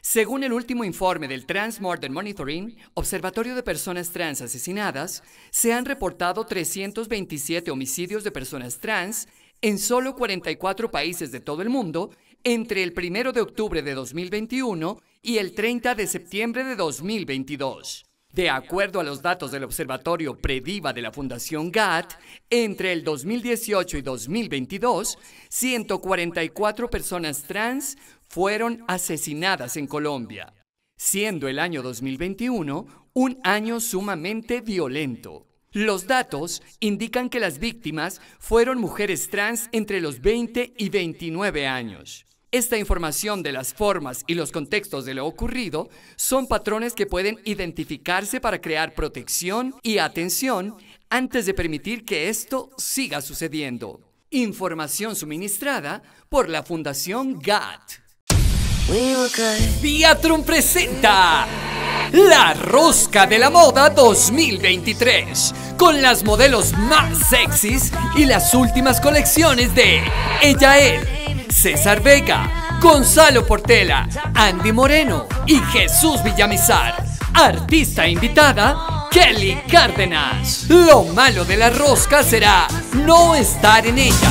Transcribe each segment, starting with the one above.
Según el último informe del Trans Murder Monitoring, Observatorio de Personas Trans Asesinadas, se han reportado 327 homicidios de personas trans en solo 44 países de todo el mundo entre el 1 de octubre de 2021 y el 30 de septiembre de 2022. De acuerdo a los datos del Observatorio Prediva de la Fundación GATT, entre el 2018 y 2022, 144 personas trans fueron asesinadas en Colombia, siendo el año 2021 un año sumamente violento. Los datos indican que las víctimas fueron mujeres trans entre los 20 y 29 años. Esta información de las formas y los contextos de lo ocurrido son patrones que pueden identificarse para crear protección y atención antes de permitir que esto siga sucediendo. Información suministrada por la Fundación GATT. Viatrum presenta La Rosca de la Moda 2023, con las modelos más sexys y las últimas colecciones de Eyael, César Vega, Gonzalo Portela, Andy Moreno y Jesús Villamizar. Artista invitada, Kelly Cárdenas. Lo malo de la rosca será no estar en ella.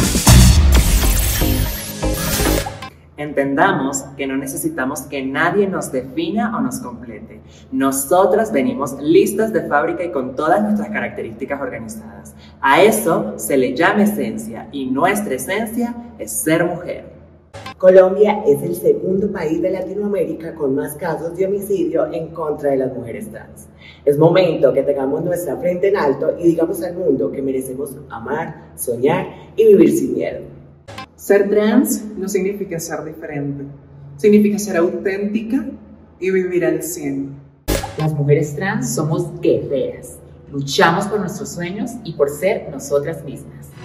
Entendamos que no necesitamos que nadie nos defina o nos complete. Nosotras venimos listas de fábrica y con todas nuestras características organizadas. A eso se le llama esencia, y nuestra esencia es ser mujer. Colombia es el segundo país de Latinoamérica con más casos de homicidio en contra de las mujeres trans. Es momento que tengamos nuestra frente en alto y digamos al mundo que merecemos amar, soñar y vivir sin miedo. Ser trans no significa ser diferente, significa ser auténtica y vivir al 100. Las mujeres trans somos guerreras, luchamos por nuestros sueños y por ser nosotras mismas.